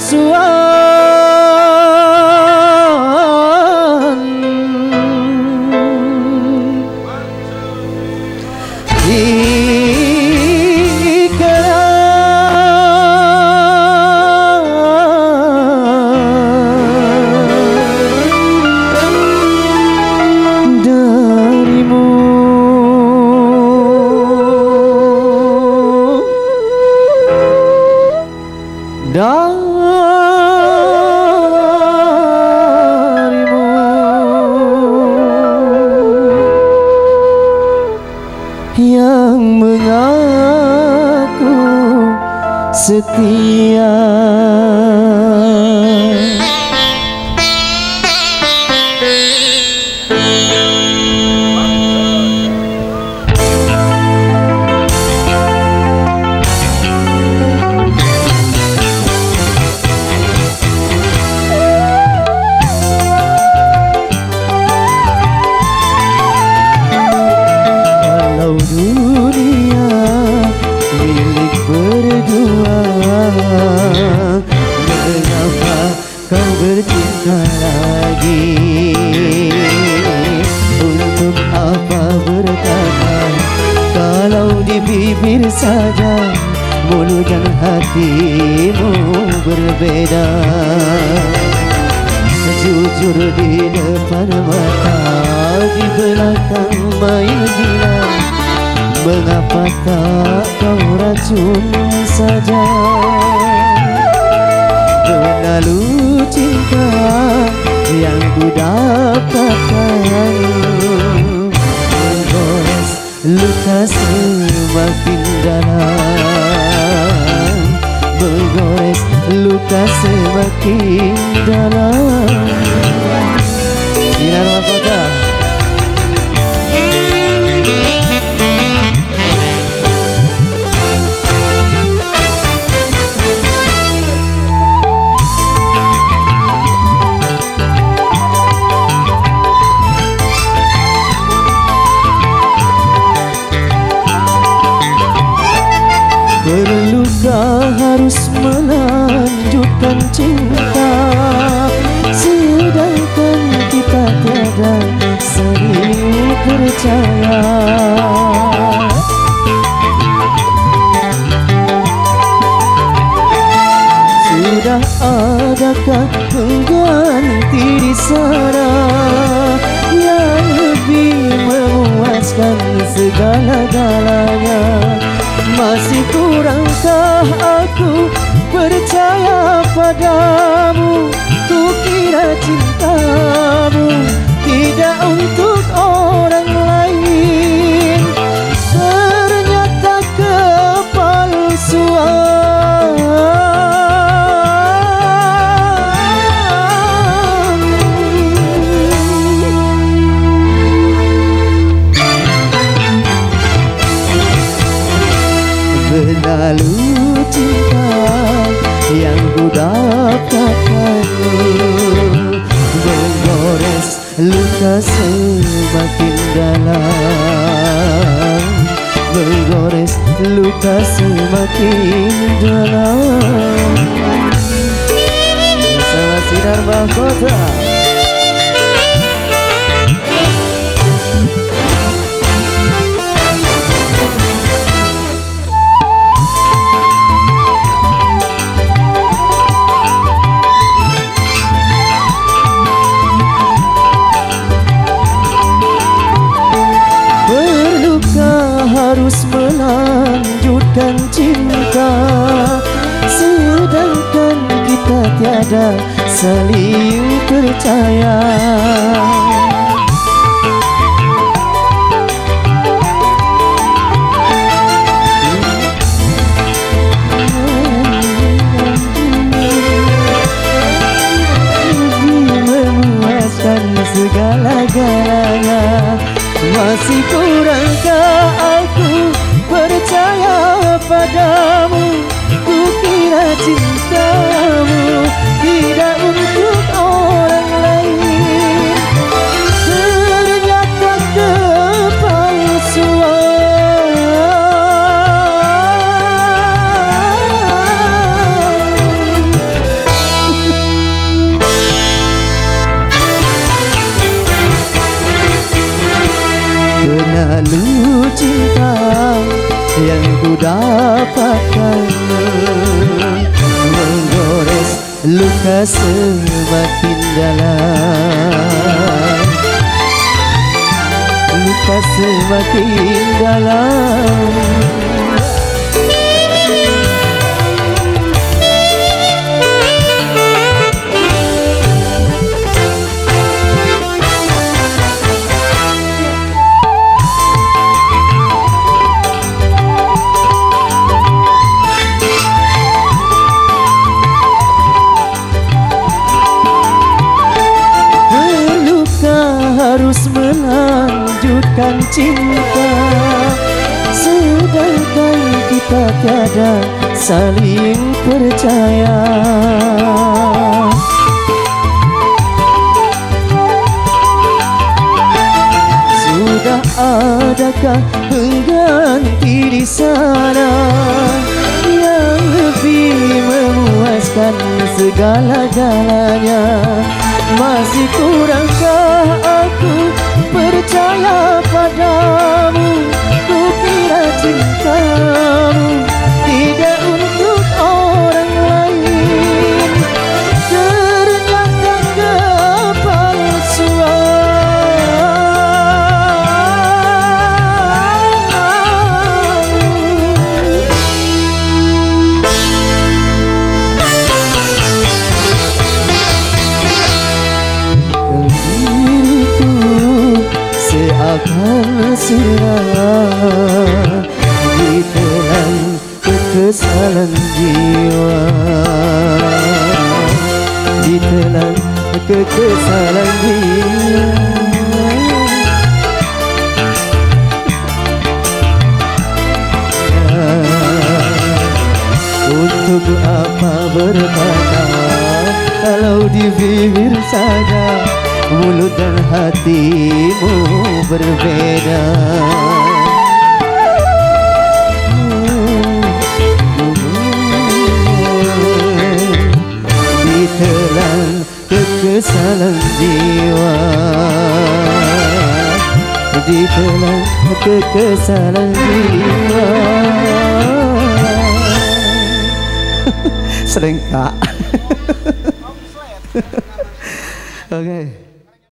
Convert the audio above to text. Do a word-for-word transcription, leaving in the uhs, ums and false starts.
palsuan. Yang mengaku setia. Mengapa kau bercinta lagi? Untuk apa berkata kalau di bibir saja mulut dan hatimu berbeda? Jujur di depan mata, di belakang main gila. Mengapa tak kau racun saja? Benalu cinta yang ku dapatkan, menggores luka semakin dalam, menggores luka semakin dalam. Sinar Mahkota. Perlukah harus melanjutkan cinta, sedangkan kita tiada saling percaya? Sudah adakah pengganti di sana yang lebih memuaskan segala-galanya? Masih kurangkah aku percaya padamu? Ku kira cintamu tidak untuk orang lain, ternyata kepalsuan. Benalu cinta yang ku dapatkan, menggores luka semakin dalam, menggores luka semakin dalam. Bersama Sinar Mahkota. Harus melanjutkan cinta, sedangkan kita tiada saling percaya. Memuaskan segala-galanya, masih kurangkah aku percaya padamu? Ku kira cintamu tidak untuk orang lain, ternyata kepalsuan. cinta yang ku dapatkan menggores luka semakin dalam, luka semakin dalam. Harus melanjutkan cinta, sedangkan kita tiada saling percaya. Sudah adakah pengganti di sana yang lebih memuaskan segala-galanya? Masih kurangkah aku percaya padamu? Ku kira cintamu tidak untuk orang lain, ternyata akan serah ditelan kekesalan jiwa, ditelan kekesalan jiwa. Untuk apa berkata kalau di bibir saja mulut dan hatimu berbeda. Ditelan kekesalan jiwa, ditelan kekesalan jiwa. Selengkap. Okay.